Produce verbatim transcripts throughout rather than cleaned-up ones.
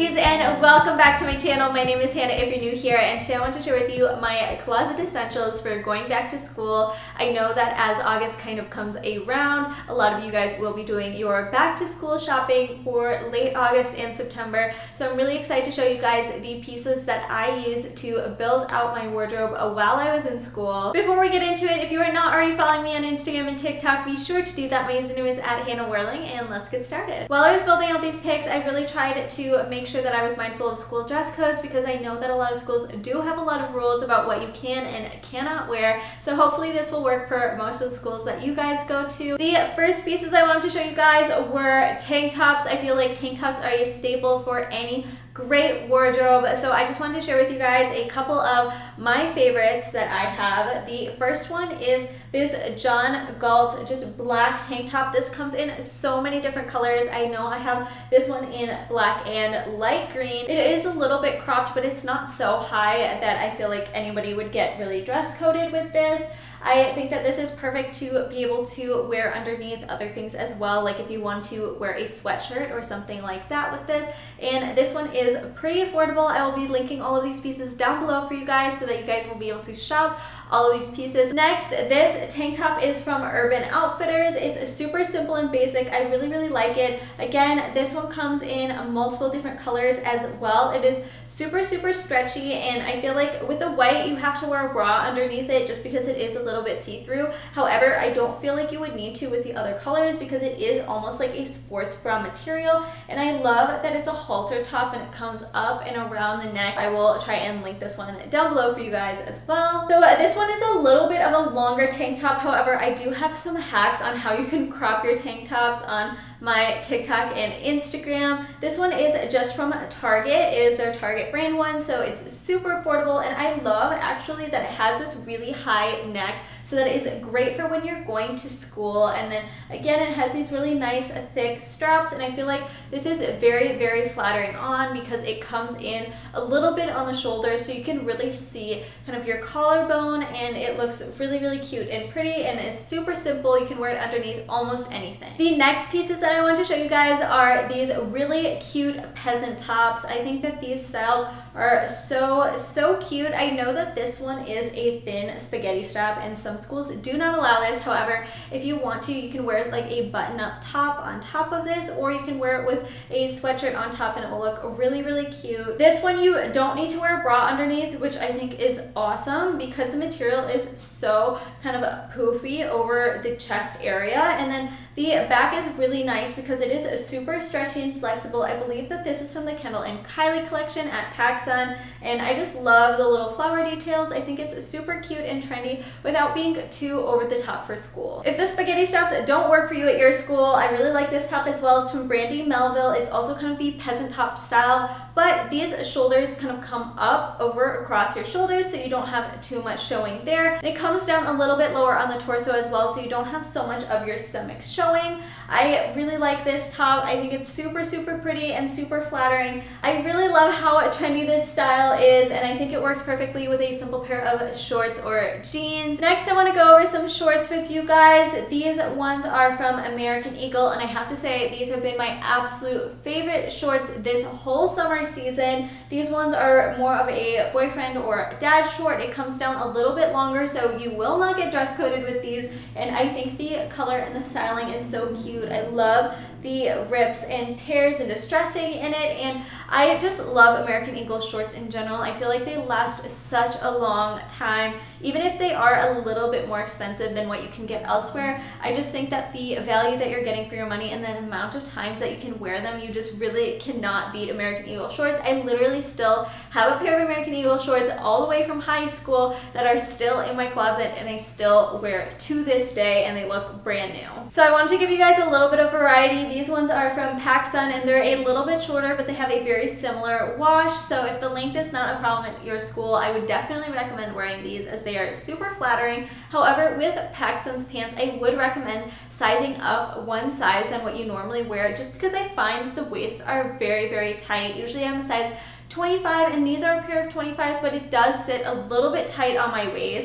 ladies, and welcome back to my channel. My name is Hannah if you're new here, and today I want to share with you my closet essentials for going back to school. I know that as August kind of comes around, a lot of you guys will be doing your back to school shopping for late August and September, so I'm really excited to show you guys the pieces that I use to build out my wardrobe while I was in school. Before we get into it, if you are not already following me on Instagram and TikTok, be sure to do that. My username is at Hannah Whirling, and let's get started. While I was building out these picks, I really tried to make sure that I was mindful of school dress codes because I know that a lot of schools do have a lot of rules about what you can and cannot wear, so hopefully this will work for most of the schools that you guys go to. The first pieces I wanted to show you guys were tank tops. I feel like tank tops are a staple for any great wardrobe, so I just wanted to share with you guys a couple of my favorites that I have. The first one is this John Galt just black tank top. This comes in so many different colors. I know I have this one in black and light green. It is a little bit cropped, but it's not so high that I feel like anybody would get really dress coded with this. I think that this is perfect to be able to wear underneath other things as well, like if you want to wear a sweatshirt or something like that with this. And this one is pretty affordable. I will be linking all of these pieces down below for you guys so that you guys will be able to shop all of these pieces. Next, this tank top is from Urban Outfitters. It's super simple and basic. I really, really like it. Again, this one comes in multiple different colors as well. It is super, super stretchy, and I feel like with the white, you have to wear a bra underneath it just because it is a little bit see-through. However, I don't feel like you would need to with the other colors because it is almost like a sports bra material, and I love that it's a halter top and it comes up and around the neck. I will try and link this one down below for you guys as well. So uh, this one is a little bit of a longer tank top. However, I do have some hacks on how you can crop your tank tops on my TikTok and Instagram. This one is just from Target. It is their Target brand one, so it's super affordable, and I love actually that it has this really high neck, so that is great for when you're going to school. And then again, it has these really nice thick straps, and I feel like this is very, very flattering on because it comes in a little bit on the shoulder, so you can really see kind of your collarbone, and it looks really, really cute and pretty, and is super simple. You can wear it underneath almost anything. The next pieces that I want to show you guys are these really cute peasant tops. I think that these styles are so, so cute. I know that this one is a thin spaghetti strap, and some schools do not allow this. However, if you want to, you can wear like a button-up top on top of this, or you can wear it with a sweatshirt on top, and it will look really, really cute. This one you don't need to wear a bra underneath, which I think is awesome because the material is so kind of poofy over the chest area, and then the back is really nice because it is super stretchy and flexible. I believe that this is from the Kendall and Kylie collection at PacSun, and I just love the little flower details. I think it's super cute and trendy without being too over the top for school. If the spaghetti straps don't work for you at your school, I really like this top as well. It's from Brandy Melville. It's also kind of the peasant top style, but these shoulders kind of come up over across your shoulders so you don't have too much showing there. And it comes down a little bit lower on the torso as well, so you don't have so much of your stomach showing. I really like this top. I think it's super, super pretty and super flattering. I really love how trendy this style is, and I think it works perfectly with a simple pair of shorts or jeans. Next, I want to go over some shorts with you guys. These ones are from American Eagle, and I have to say these have been my absolute favorite shorts this whole summer season. These ones are more of a boyfriend or dad short. It comes down a little bit longer, so you will not get dress coded with these, and I think the color and the styling is so cute. I love the rips and tears and distressing in it, and I just love American Eagle shorts in general. I feel like they last such a long time, even if they are a little bit more expensive than what you can get elsewhere. I just think that the value that you're getting for your money and the amount of times that you can wear them, you just really cannot beat American Eagle shorts. I literally still have a pair of American Eagle shorts all the way from high school that are still in my closet, and I still wear it to this day, and they look brand new. So I wanted to give you guys a little bit of variety. These ones are from PacSun, and they're a little bit shorter, but they have a very similar wash, so if the length is not a problem at your school, I would definitely recommend wearing these as they are super flattering. However, with PacSun's pants, I would recommend sizing up one size than what you normally wear, just because I find that the waists are very, very tight. Usually I'm a size twenty-five, and these are a pair of twenty-fives, but it does sit a little bit tight on my waist.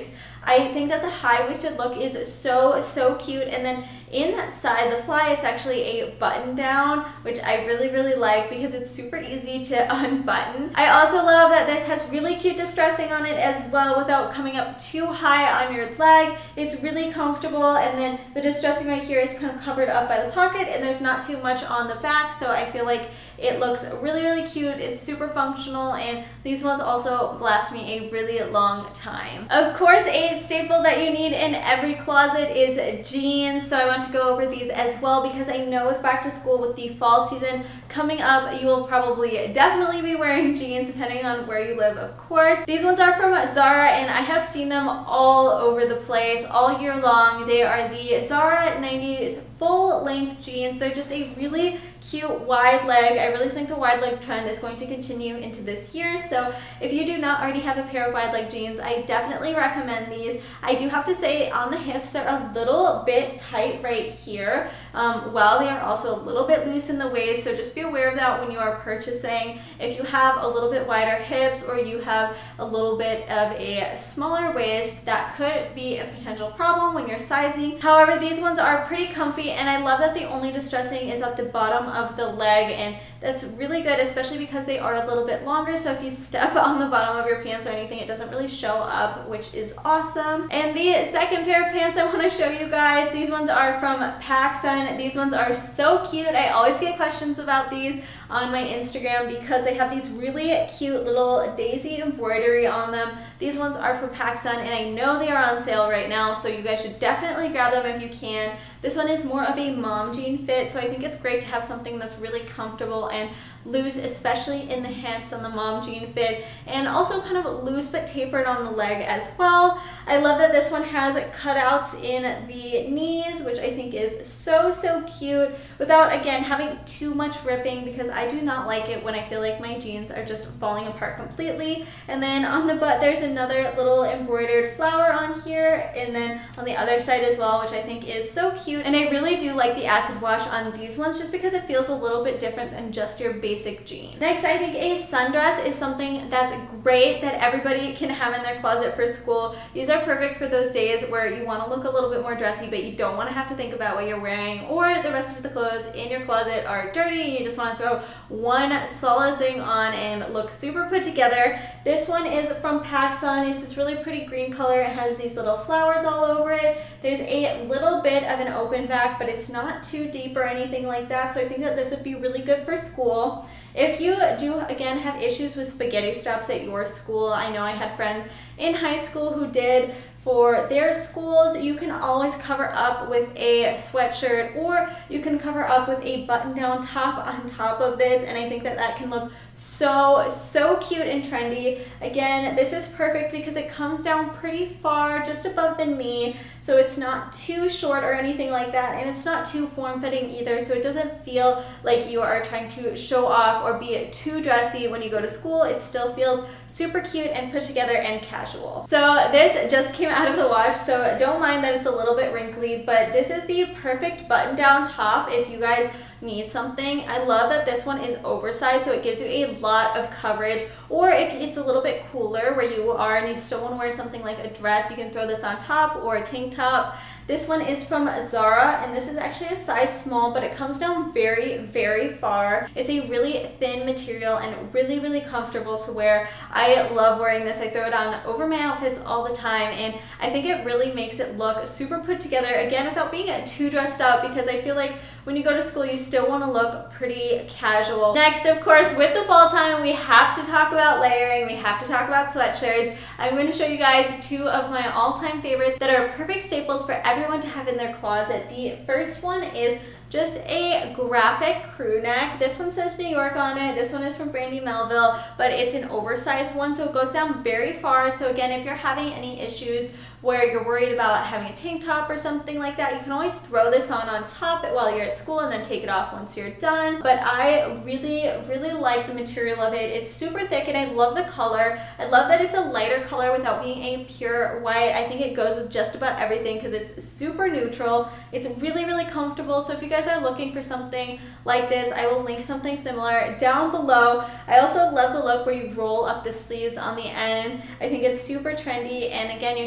I think that the high-waisted look is so, so cute. And then inside the fly, it's actually a button down, which I really, really like because it's super easy to unbutton. I also love that this has really cute distressing on it as well without coming up too high on your leg. It's really comfortable, and then the distressing right here is kind of covered up by the pocket, and there's not too much on the back, so I feel like it looks really, really cute. It's super functional, and these ones also last me a really long time. Of course, a staple that you need in every closet is jeans, so I want to go over these as well because I know with back to school, with the fall season coming up, you will probably definitely be wearing jeans depending on where you live, of course. These ones are from Zara, and I have seen them all over the place all year long. They are the Zara nineties full length jeans. They're just a really cute wide leg. I really think the wide leg trend is going to continue into this year, so if you do not already have a pair of wide leg jeans, I definitely recommend these. I do have to say on the hips they're a little bit tight right here, um, while they are also a little bit loose in the waist, so just be aware of that when you are purchasing. If you have a little bit wider hips or you have a little bit of a smaller waist, that could be a potential problem when you're sizing. However, these ones are pretty comfy, and I love that the only distressing is at the bottom of the leg, and that's really good, especially because they are a little bit longer, so if you step on the bottom of your pants or anything, it doesn't really show up, which is awesome. And the second pair of pants I want to show you guys, these ones are from PacSun. These ones are so cute. I always get questions about these on my Instagram because they have these really cute little daisy embroidery on them. These ones are from PacSun, and I know they are on sale right now, so you guys should definitely grab them if you can. This one is more of a mom jean fit, so I think it's great to have something that's really comfortable and loose, especially in the hips on the mom jean fit, and also kind of loose but tapered on the leg as well. I love that this one has cutouts in the knees, which I think is so, so cute, without, again, having too much ripping, because I do not like it when I feel like my jeans are just falling apart completely. And then on the butt, there's another little embroidered flower on here, and then on the other side as well, which I think is so cute. And I really do like the acid wash on these ones just because it feels a little bit different than just your basic jean. Next, I think a sundress is something that's great that everybody can have in their closet for school. These are perfect for those days where you want to look a little bit more dressy, but you don't want to have to think about what you're wearing, or the rest of the clothes in your closet are dirty and you just want to throw one solid thing on and look super put together. This one is from PacSun. It's this really pretty green color. It has these little flowers all over it. There's a little bit of an open back, but it's not too deep or anything like that, so I think that this would be really good for school. If you do, again, have issues with spaghetti straps at your school, I know I had friends in high school who did. For their schools, you can always cover up with a sweatshirt, or you can cover up with a button-down top on top of this, and I think that that can look so, so cute and trendy. Again, this is perfect because it comes down pretty far, just above the knee, so it's not too short or anything like that, and it's not too form-fitting either, so it doesn't feel like you are trying to show off or be too dressy when you go to school. It still feels super cute and put together and casual. So this just came out of the wash, so don't mind that it's a little bit wrinkly, but this is the perfect button-down top if you guys need something. I love that this one is oversized, so it gives you a lot of coverage, or if it's a little bit cooler where you are and you still want to wear something like a dress, you can throw this on top, or a tank top. This one is from Zara, and this is actually a size small, but it comes down very, very far. It's a really thin material and really, really comfortable to wear. I love wearing this. I throw it on over my outfits all the time, and I think it really makes it look super put together, again, without being too dressed up, because I feel like when you go to school, you still want to look pretty casual. Next, of course, with the fall time, we have to talk about layering. We have to talk about sweatshirts. I'm going to show you guys two of my all-time favorites that are perfect staples for everyone to have in their closet. The first one is just a graphic crew neck. This one says New York on it. This one is from Brandy Melville, but it's an oversized one, so it goes down very far. So again, if you're having any issues where you're worried about having a tank top or something like that, you can always throw this on on top while you're at school and then take it off once you're done. But I really, really like the material of it. It's super thick, and I love the color. I love that it's a lighter color without being a pure white. I think it goes with just about everything because it's super neutral. It's really, really comfortable. So if you guys are looking for something like this, I will link something similar down below. I also love the look where you roll up the sleeves on the end. I think it's super trendy, and again, you can wear this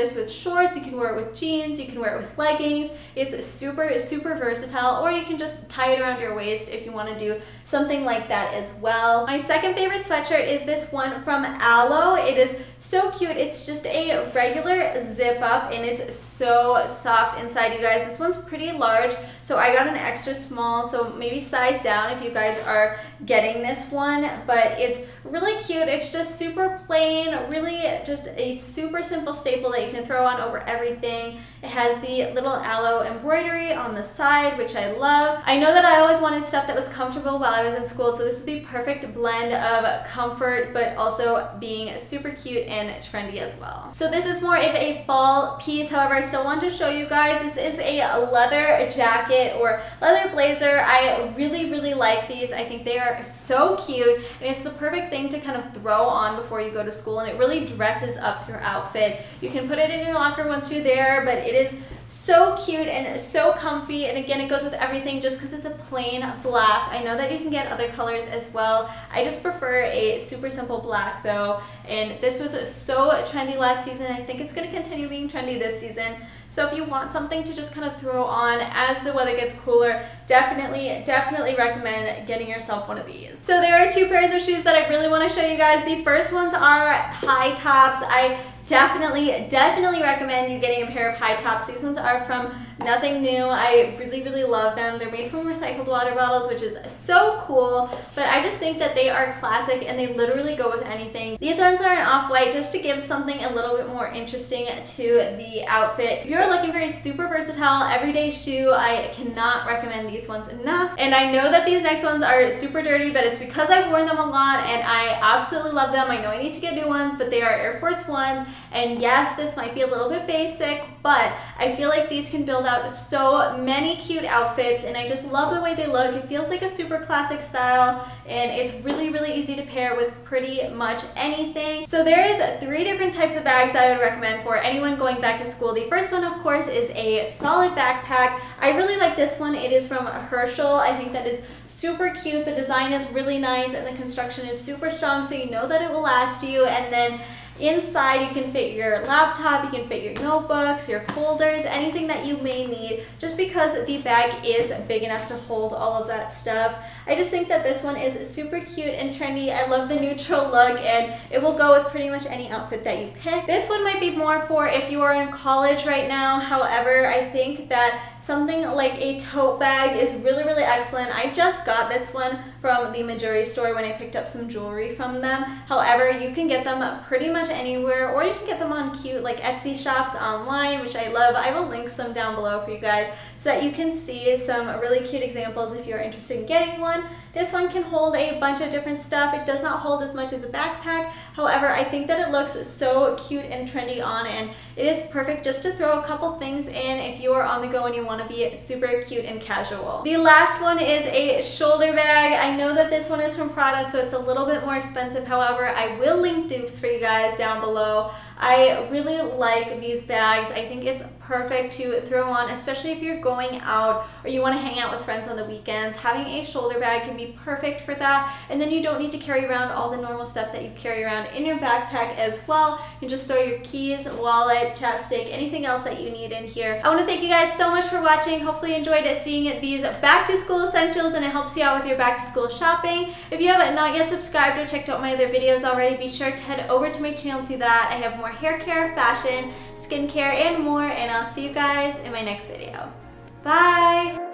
this with shorts, you can wear it with jeans, you can wear it with leggings. It's super, super versatile, or you can just tie it around your waist if you want to do something like that as well. My second favorite sweatshirt is this one from Alo. It is so cute. It's just a regular zip up and it's so soft inside, you guys. This one's pretty large, so I got an extra small, so maybe size down if you guys are getting this one, but it's really cute. It's just super plain, really just a super simple staple that you can throw on over everything. It has the little Alo embroidery on the side, which I love. I know that I always wanted stuff that was comfortable while I was in school, so this is the perfect blend of comfort but also being super cute and trendy as well. So this is more of a fall piece. However, I still want to show you guys, this is a leather jacket or leather blazer. I really, really like these. I think they are so cute, and it's the perfect thing to kind of throw on before you go to school, and it really dresses up your outfit. You can put it in your locker once you're there, but it is so cute and so comfy, and again, it goes with everything just because it's a plain black. I know that you can get other colors as well. I just prefer a super simple black though, and this was so trendy last season. I think it's going to continue being trendy this season. So if you want something to just kind of throw on as the weather gets cooler, definitely, definitely recommend getting yourself one of these. So there are two pairs of shoes that I really want to show you guys. The first ones are high tops. I definitely, definitely recommend you getting a pair of high tops. These ones are from Nothing New. I really, really love them. They're made from recycled water bottles, which is so cool, but I just think that they are classic and they literally go with anything. These ones are an off-white just to give something a little bit more interesting to the outfit. If you're looking for a super versatile everyday shoe, I cannot recommend these ones enough. And I know that these next ones are super dirty, but it's because I've worn them a lot and I absolutely love them. I know I need to get new ones, but they are Air Force Ones. And yes, this might be a little bit basic, but I feel like these can build out so many cute outfits, and I just love the way they look. It feels like a super classic style, and it's really, really easy to pair with pretty much anything. So there is three different types of bags that I would recommend for anyone going back to school. The first one, of course, is a solid backpack. I really like this one. It is from Herschel. I think that it's super cute. The design is really nice, and the construction is super strong, so you know that it will last you. And then inside you can fit your laptop, you can fit your notebooks, your folders, anything that you may need, just because the bag is big enough to hold all of that stuff. I just think that this one is super cute and trendy. I love the neutral look, and it will go with pretty much any outfit that you pick. This one might be more for if you are in college right now. However, I think that something like a tote bag is really, really excellent. I just got this one from the Majuri store when I picked up some jewelry from them. However, you can get them pretty much anywhere, or you can get them on cute like Etsy shops online, which I love. I will link some down below for you guys so that you can see some really cute examples if you're interested in getting one. This one can hold a bunch of different stuff. It does not hold as much as a backpack. However, I think that it looks so cute and trendy on, and it is perfect just to throw a couple things in if you are on the go and you want to be super cute and casual. The last one is a shoulder bag. I know that this one is from Prada, so it's a little bit more expensive. However, I will link dupes for you guys down below. I really like these bags. I think it's perfect to throw on, especially if you're going out or you want to hang out with friends on the weekends. Having a shoulder bag can be perfect for that, and then you don't need to carry around all the normal stuff that you carry around in your backpack as well. You can just throw your keys, wallet, chapstick, anything else that you need in here. I want to thank you guys so much for watching. Hopefully you enjoyed seeing these back to school essentials and it helps you out with your back to school shopping. If you have not yet subscribed or checked out my other videos already, be sure to head over to my channel to do that. I have more hair care, fashion, skincare, and more, and I'll see you guys in my next video. Bye!